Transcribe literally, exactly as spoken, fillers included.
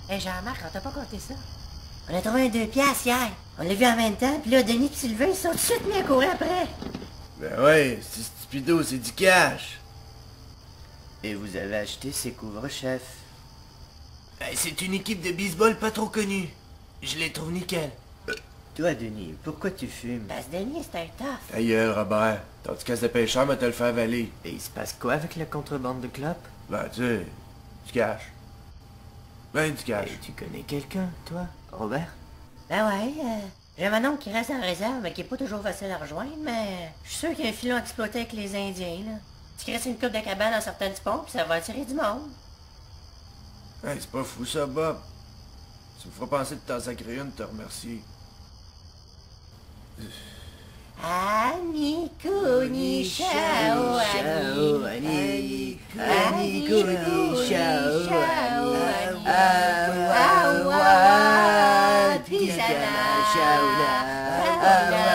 Hey Jean-Marc, on t'a pas compté ça? On a trouvé un deux piastres hier. On l'a vu en même temps, puis là, Denis et Sylvain, ils sont tout de suite mis à courir après. Ben ouais, c'est stupido, c'est du cash. Et vous avez acheté ces couvre-chefs. Hey, c'est une équipe de baseball pas trop connue. Je les trouve nickel. Toi, Denis, pourquoi tu fumes? Parce que Denis, c'est un tough. Ta gueule, Robert. Ton petit casse de pêcheur m'a te le fait avaler. Et il se passe quoi avec la contrebande de clopes? Ben, tu sais, du cash. Ben, du cash. Et tu connais quelqu'un, toi, Robert? Ben ouais, euh, j'ai un oncle qui reste en réserve, mais qui est pas toujours facile à rejoindre, mais je suis sûr qu'il y a un filon exploité avec les Indiens, là. Tu crées une coupe de cabane en sortant du pont, puis ça va attirer du monde. Hey, c'est pas fou ça, Bob. Ça me fera penser de t'en sacrer une, te remercier. Ani kuni shao ani ani ani kuni shao ani awa tika shao